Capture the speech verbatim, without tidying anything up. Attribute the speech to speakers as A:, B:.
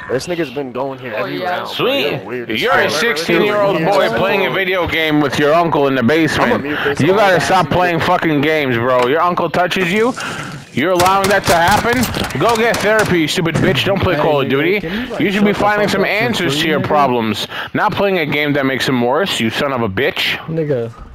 A: This nigga's been going here every
B: oh, yeah.
A: round.
C: Sweet.
A: You're,
C: You're a sixteen-year-old boy playing a video game with your uncle in the basement. You gotta stop playing fucking games, bro. Your uncle touches you. You're allowing that to happen? Go get therapy, you stupid bitch. Don't play Call of Duty. You should be finding some answers to your problems. Not playing a game that makes them worse, you son of a bitch.
D: Nigga.